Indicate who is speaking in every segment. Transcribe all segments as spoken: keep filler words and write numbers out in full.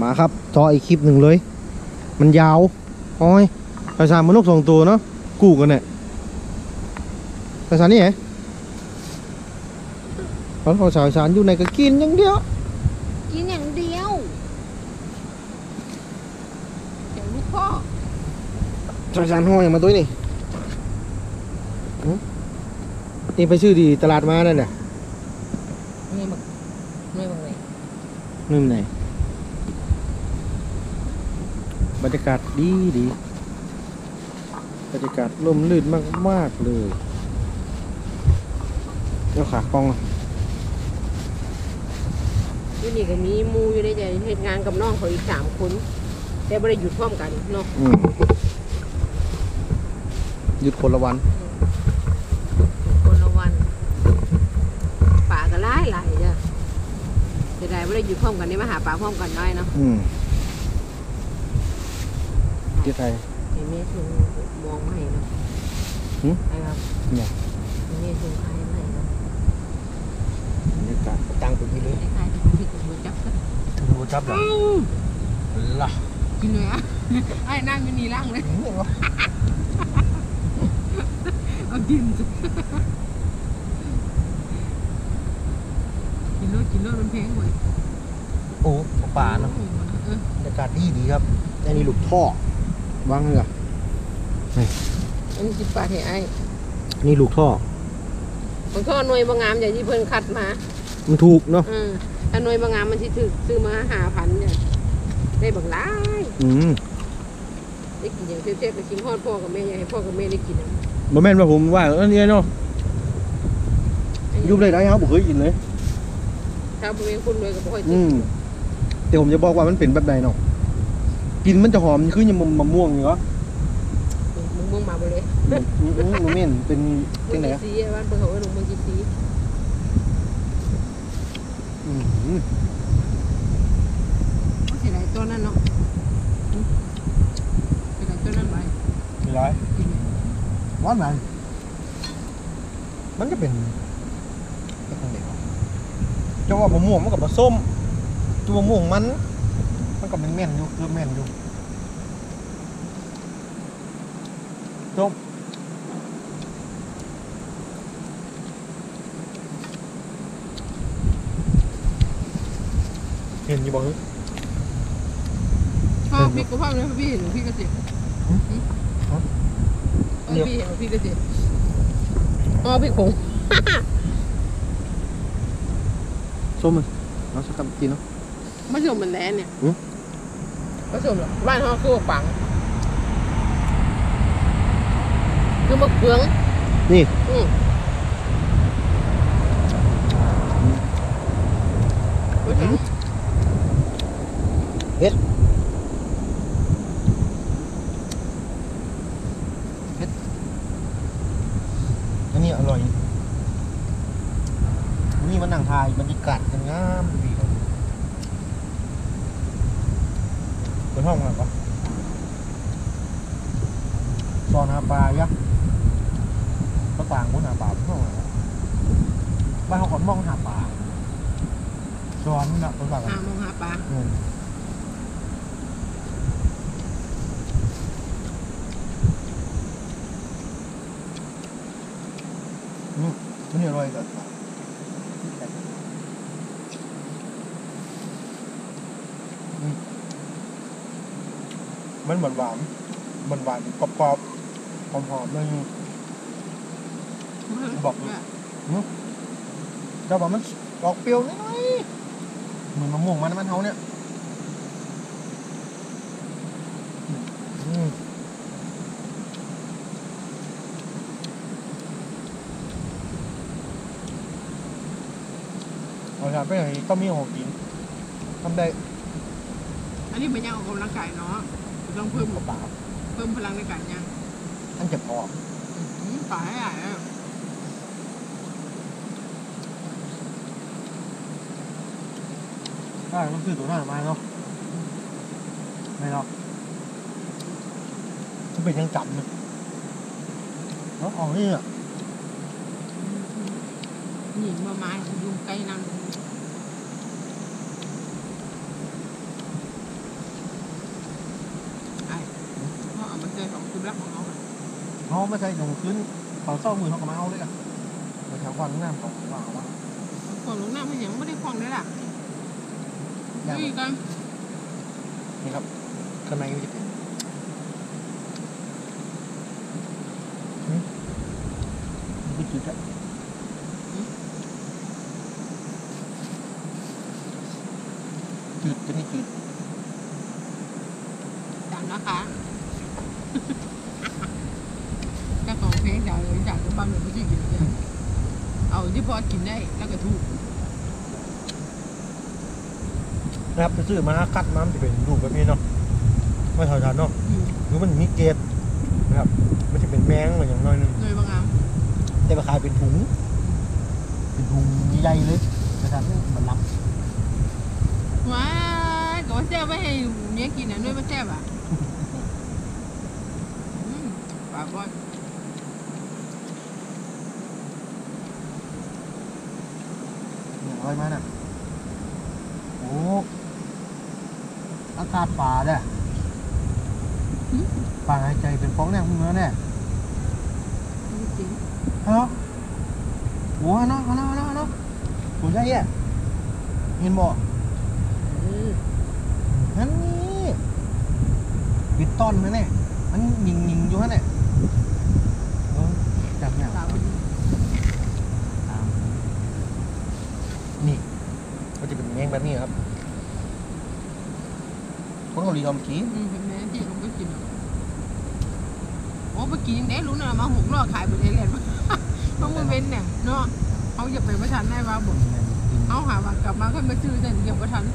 Speaker 1: มาครับต่ออีกคลิปหนึ่งเลยมันยาวโอ้ยภาษามันนกสองตัวเนาะกู้กันเนี่ยภาษานี่ไงเพราะภาษาอีสานอยู่ในก็กินอย่างเดียว
Speaker 2: กินอย่างเดียวเดี๋ยวลูกพ่อ
Speaker 1: ภาษาห้องอย่างมาตัวนี่นี่ไปชื่อดีตลาดมานั่นแหละ
Speaker 2: ไม่บักไม่บักเลย
Speaker 1: นี่มันไหนบรรยากาศดีดีบรรยากาศร่มรื่นมากๆเลยเจ้าขากล้อง
Speaker 2: ที่นี่ก็มีมูอยู่ในใจเหตุงานกับน้องเขาอีกสามคนแต่ไม่ได้หยุดพร้อมกันเนาะ
Speaker 1: หยุดคนละวัน
Speaker 2: คนละวันป่าก็ไล่ไล่จ้ะจะได้ไม่ได้หยุดพร้อมกันนี่มาหาป่าพร้อมกันได้เนาะ
Speaker 1: ที่ไทย
Speaker 2: ไอ้เมฆชงมองไม่เนาะใช่ครับเนี่ยไอ้เมฆชงใครไม่เนาะ
Speaker 1: บรรยากาศตั้งไปที่เลย
Speaker 2: ใครจะผิดกับมือจับกัน
Speaker 1: ถึงมือจับเหรอล่ะ
Speaker 2: กินเลยอ่ะไอ้นั่งอยู่นี่ล่างเลยเอากินกินรถกินรถมันแพงกว่า
Speaker 1: โอ้ป่าเนาะบรรยากาศดีดีครับอันนี้ลูกท่อวางเรือ
Speaker 2: อันนี้สิบปาทให้ไอ้
Speaker 1: นี่ลูกท่อ
Speaker 2: มันท่อหน่วยบางงามอย่างที่เพิ่นคัดมา
Speaker 1: มันถูกเนาะ
Speaker 2: ถ้าหน่วยบางงามมันที่ถือซื้อมาหาพันเนี่ยได้บางร้ายได้กินอย่างเทพๆไปชิมพ่อพ่อกับแม่อยากให้พ่อกับแม่ได้กิน
Speaker 1: บ่แม่นว่าผมว่าอันนี้เนาะยุบเลยได้ครับผมเคยกินเลย
Speaker 2: ถ้าผมเป็นคนรวยกับพ่อกิน
Speaker 1: แต่ผมจะบอกว่ามันเป็นแบบใดเนาะกินมันจะหอมคือยังมะม่วงอยู่วะ
Speaker 2: มะม่วงมาไปเลย
Speaker 1: มะเม่นเป็น
Speaker 2: เป็นไหนสีบ้านเปิดเขาเป็นหนุ่มเมืองจีซีเขาเสียดายตัวนั้นเนาะเสียดายตัวนั้นไป
Speaker 1: เสียดายร้อนไหมมันก็เป็นจังหวะมะม่วงมันกับมะส้มตัวมะม่วงมันมันกับเป็นแม่นอยู่คือแม่นอยู่จบเห็นอยู่บ้าง
Speaker 2: พ่อพี่ก็พ่อเลยพี่เห็นพี่ก็เจ็บพี่เห็นพี่ก็เจ็บอ๋อพี่คง
Speaker 1: ส้มมันเราสักคำกินเนาะ
Speaker 2: มะส้มมันแรงเนี่ยมะส้มหรอบ้านเขาคือปังคือมะเขือ
Speaker 1: นี่เฮ็ดเฮ็ดอันนี้อร่อยนี่มันนั่งทายบรรยากาศงามดีครับเป็นห้องอะไรปะซอนหาปลายักษ์ก็ต่างบนหาปลาเป็นห้องอะไรบ้านเขาขอนมองหาปลาซอนนี่นะเป็นแบบ
Speaker 2: หามองหาปลา
Speaker 1: อืมมันอร่อยกันมันหวานหวานหวานหวานกรอบกรอบหอมหอมเลยบอกเลยจะบอกมันออกเปรี้ยวนิดหน่อยเหมือนมะม่วงมันมันเท่าเนี้ยเอาละไปไหนก็มีของกินทำได้
Speaker 2: อันนี้เป็นยังออกกำลังกายเนาะต้องเพิ่มกระเป๋าเพิ่มพลังในการยัง
Speaker 1: อันจะพอ
Speaker 2: ฝ่ายใหญ่
Speaker 1: ได้ต้องซื้อตัวหน้ามาเนาะไม่หรอกจะเป็นยังจับเลยแล้วออกนี่อ่ะ
Speaker 2: หญิงมาไม้ยุงไก่นั่ง
Speaker 1: เขาไม่ใช่ลงขึ้นเขาเศร้ามือเขาก็มาเอาเลยกันไปแถวก่อนน้ำของว่าวะ
Speaker 2: คนลงน้ำไม่ยังไม่ได้คล้องเลยล่ะนี่กัน
Speaker 1: นี่ครับข้างในมันจะเป็นนี่จืดอะจืดตัวนี้จืด
Speaker 2: จำนะคะเจ้าของเพลงอยากเลยอยากจะฟังหนูไม่ใช่กินเลยเอาที่พอกินได้แล้วก็ถูก
Speaker 1: นะครับจะซื้อมาคัดมามันจะเป็นรูปแบบนี้เนาะไม่เท่ากันเนาะหรือมันมีเกล็ดนะครับมันจะเป็นแมงอะไรอย่างน้อยนึง
Speaker 2: เลยบางงาม
Speaker 1: แต่ราคาเป็นถุงเป็นถุงใหญ่เลยนะครับมันรับ
Speaker 2: ว้ายก็ว่าแซ่บไม่ให้เนี้ยกินอ่ะด้วยมันแซ่บอ่ะปากก้อน
Speaker 1: อะไรมาน่ะโอ้อากาศป่าเนี่ยป่าหายใจเป็นฟองแน่มึงเนื้อแน่
Speaker 2: จริง
Speaker 1: ฮัลโหลโอ้ฮัลโหลฮัลโหลฮัลโหลฮัลโหลผมใช่แย่เห็นบ่นั่นนี่ปิดต้นไหมเนี่ยมันยิงยิงอยู่ฮะเนี่ยเออจับเนี่ย
Speaker 2: ปากมัน
Speaker 1: นี่ก็จะเป็นแมงแบบนี้ครับคนเกาหลีเขาไม่กิน
Speaker 2: อืมเป็นแม่ที่เขาไม่กินหรอกโอ้ไปกินยังได้รู้นะมาหกรอบขายไปเลยแหละต้องมาเว้นเนี่ยเนาะเขาอย่าไปประชันได้ว่าบอกเขาหาว่ากลับมาก็มาซื้อแต่เดียวประชัน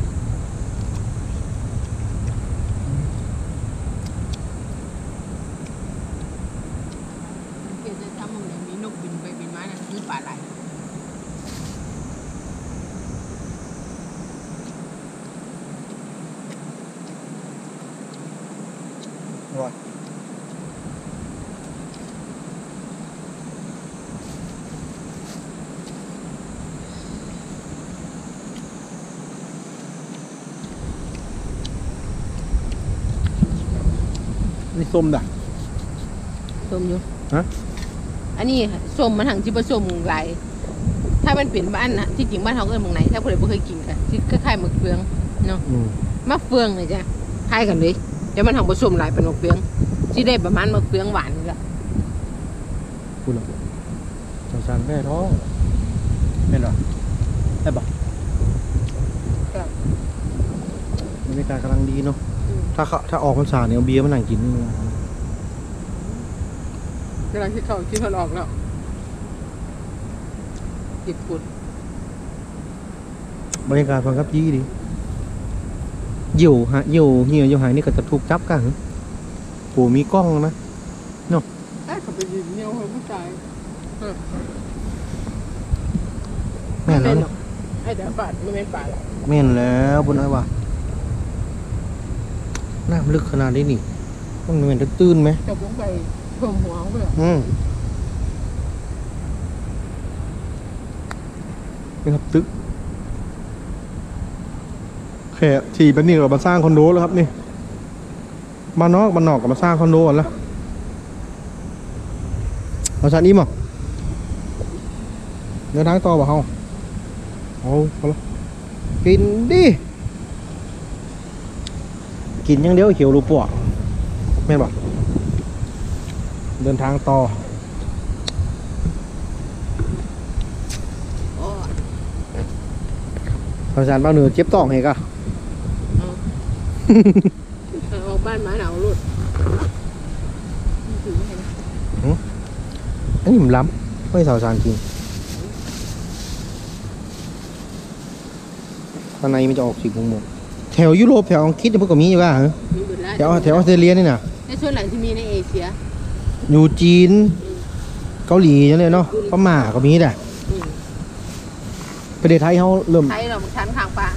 Speaker 2: เกิดจะทำมึงเนี่ยมีนกบินไปบินมาเนี่ยคือปลาไหล
Speaker 1: อร่อยนี่ส้มด่ะ
Speaker 2: ส้มอยู่
Speaker 1: ฮะ
Speaker 2: อันนี้ส้มมันหังจิผสมหลายถ้ามันเป็นบ้านนะที่จริงบ้านเขาเอิ้นหมองไหนถ้าคนใดบ่เคยกินกันที่คล้ายๆมะเฟืองเนาะ
Speaker 1: อืม
Speaker 2: มะเฟืองนี่จ้ะคล้ายกันเลยแต่มันหังผสมหลายเป็นมะเฟืองสิได้ประมาณมะเฟืองหวานนี่ล่ะ
Speaker 1: คุณหรอสงสารแม่ท้องเป็นหรอได้ปะบรรยากาศกำลังดีเนาะถ้าเขาถ้าออกพรรษาเนี่ยเอาเบียร์มานั่งกิน
Speaker 2: กำลังคิดเขาคิดเขาออกแล้วจิบกุด
Speaker 1: บรรยากาศฟังครับยี่ดีอยู่ฮะอยู่เหี่ยวอยู่หายนี่ก็จะถูกจับกันปู่มีกล้องนะ
Speaker 2: ไอ้เขาไปยืนเนี่ยเขาผู้ชาย
Speaker 1: แม่นแล้ว
Speaker 2: หรอกไอ้เดี๋ยวปาดไม่เป็นปาด
Speaker 1: แม่นแล้วบนไอ้วะน้ำลึกขนาดนี้นี่มันเหมือนจะตื้นไหม
Speaker 2: จะลงไปเพิ่มหัวเขาเลย
Speaker 1: อืมนี่ครับตึกแค่ทีแบบนี้เรามาสร้างคอนโดแล้วครับนี่บ้านนอกบ้านนอกก็มาสร้างคอนโดกันแล้วเราชาติอิ่มอ่ะเดินทางต่อป่ะเฮาเอาพอละกินดิกินอย่างเดียวเขียวรูปวแม่นป่ะเดินทางต่อ
Speaker 2: โอ้
Speaker 1: อาจารย์บ้านเหนือเจ็บต้องเหรอกะ
Speaker 2: เอาออกบ้านหมาหนาวรุดถือไงนะ
Speaker 1: อันนี้มันล้ำไม่สาวสารกินข้างในมันจะออกสีม่วงๆแถวยุโรปแถวอังกฤษจะพวกก็มีอยู่ป่ะเหรอ
Speaker 2: มีเบิดแล้ว
Speaker 1: แถวแถวออสเตรเลียนี่น่ะ
Speaker 2: ในส่วนหลังที่มีในเอเชีย
Speaker 1: อยู่จีนเกาหลีจังเลยเนาะพม่าก็มีแหละ
Speaker 2: อืม
Speaker 1: ประเทศไทยเขาเริ่ม
Speaker 2: ไทยเราบักชันข้างปลา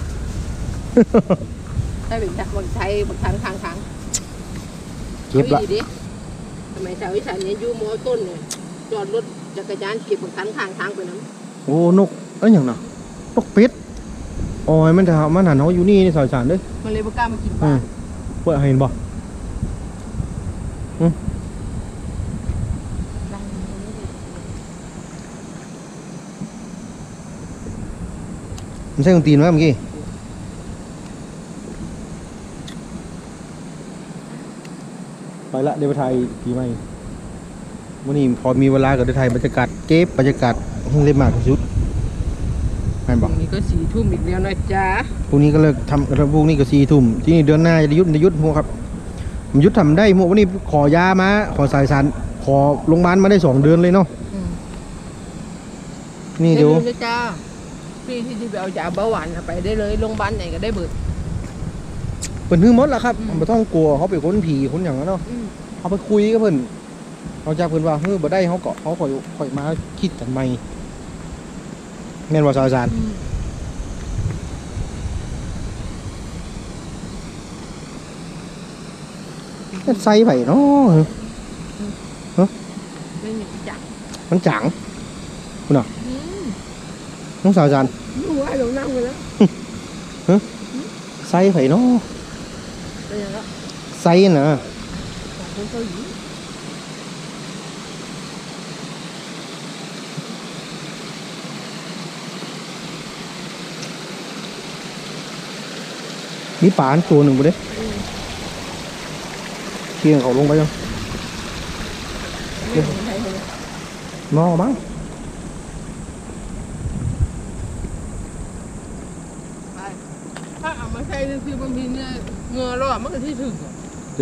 Speaker 2: ไทยเป็นบักไทยบักชันข้างทาง
Speaker 1: เก็บละ
Speaker 2: อาอีดิทำไมชาวอีสานเนี่ยอยู่มอต้นเนี่ยจอดรถจักรยานเก็บบักชันข้างทางไปน้ำ
Speaker 1: โอ้นกเอ้ยอย่างน่ะนกเป็ดโอ้ยมันจะมันหันเขาอยู่นี่ในสาวสารเด้อ
Speaker 2: มันเลยบ่กล้ามากินป
Speaker 1: อื
Speaker 2: ลาม
Speaker 1: เปิดให้เห็นบ่อืมมันใช่คนตีนไหมเมื่อกี้ไปละเดี๋ยวไปถ่ายปีใหม่วันนี้พอมีเวลาก็ได้ถ่ายบรรยากาศเก็บบรรยากาศเล่นมากที่สุดแม่น
Speaker 2: พ
Speaker 1: บอ
Speaker 2: รุ่
Speaker 1: ก
Speaker 2: งนี้ก็สี่ทุ่มอีกแล้วนะจ๊ะ
Speaker 1: พรุ่งนี้ก็เลิกทำพรุ่งนี้ก็สี่ทุ่มที่นี่เดือนหน้าจะยุดจะยุดพวกครับมันยุดทำได้หมดวันนี้ขอยามาขอสายสารขอโรงพยาบาลมาได้สองเดือนเลยเนาะ
Speaker 2: อืม
Speaker 1: นี่เดี๋ยว
Speaker 2: ได้เลยนะจ๊ะพี่ที่ที่ไปเอายาเบาหวานน่ะไปได้เลยโรงพยาบาลไหนก็ได้เบิด
Speaker 1: เป็นฮื้อมดแล้วครับ
Speaker 2: อืม
Speaker 1: ไม่ต้องกลัวเขาเป็นคนผีคนอย่างนั้นเนาะ
Speaker 2: อืม
Speaker 1: เขาไปคุยกับเพิ่นเขาจากเพิ่นว่าเฮ้ยบ่ได้เขาเกาะเขาคอยคอยมาคิดกันใหม่แม่นว่าสาวสาร
Speaker 2: อืม
Speaker 1: ใส่ไปเนาะ
Speaker 2: ไม่มีจัก
Speaker 1: มันจัง
Speaker 2: อืม
Speaker 1: น้องสาวสาร
Speaker 2: รู้ว่าเรานั่งไปแล้ว
Speaker 1: ใส่ไปเนาะ
Speaker 2: เป็นยังไงล่ะ
Speaker 1: ใส่น่ะ
Speaker 2: ของคนเกาหลี
Speaker 1: มีปลาอันตัวหนึ่งบ่เด้
Speaker 2: อืม
Speaker 1: เกียงเขาลงไปยัง
Speaker 2: ไม่เหมือนไทยเลย
Speaker 1: นอมั้ง
Speaker 2: ไปถ้าเอามาใช้นี่คือบางทีเนี่ยเหงือรอดมันก็ที่ถึงอะ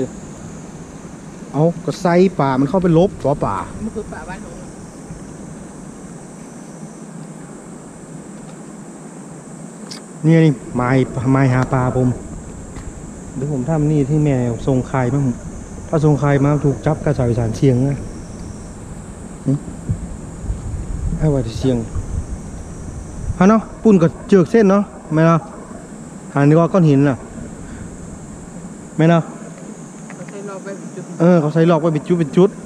Speaker 1: เอาก็ใส่ปลามันเข้าไปลบตัวปลา
Speaker 2: มันคือป่าบ้านของเรา
Speaker 1: เนี่ยนี่ไม้ไม้หาปลาผมเดี๋ยวผมทำนี่ที่แม่ส่งคายมาผมถ้าส่งคายมาถูกจับกระสายสารเชียงนะหึให้ว่าที่เชียงฮะเนาะปุ่นกับเจือกเส้นเนาะไม่เนาะหานี่ก็ก้อนหินน่ะไม่เนาะ
Speaker 2: เราใช้รอไปจุด
Speaker 1: เออเขาใส่หลอกไว้เป็นจุดเป็นจุด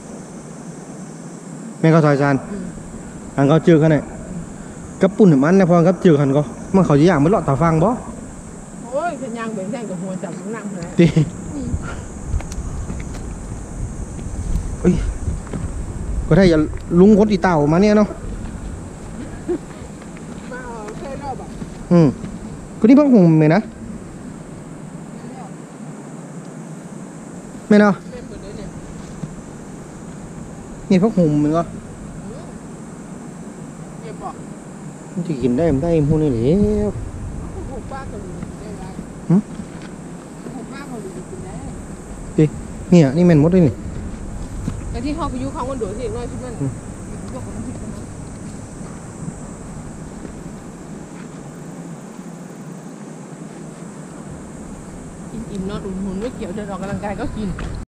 Speaker 1: แม่เขาสายสาร
Speaker 2: อืม
Speaker 1: หันเขาเจือกกันเนี่ยกับปุ่นให้มันนะพอกับเจือกหันก็มันเขาจะอย่างมันเลาะตาฟังบ่
Speaker 2: โอ้ยฉันยังเป็นแท่งกับหัวจับน้ำหนักเลย
Speaker 1: ตีเอ้ยก็ได้อย่าลุงคนอีเต่ามาเนี่ยเนาะ
Speaker 2: มาเอาใช้รอบอ่ะ
Speaker 1: อืมก็นี่พักหุ่มเลยนะไม่เนาะ
Speaker 2: เป็นหมดเลยเนี่ย
Speaker 1: นี่พักหุ่มมันก็
Speaker 2: อืมเก็บบอก
Speaker 1: มันจะกินได้มันได้พวกนี้แหละ
Speaker 2: หกป้าเกาหลีได้ไร
Speaker 1: หึ
Speaker 2: หกป้าเกาหลีกินได้
Speaker 1: เนี่ยนี่แม่นหมดเลยนี่
Speaker 2: แต่ที่เขาไปยุเขาคนโดดที่น้อยที่มันยกกับน้ำพริกกันนะอิ่มๆนอนอุ่นหุ่นไม่เกี่ยวเดินออกกำลังกายก็กิน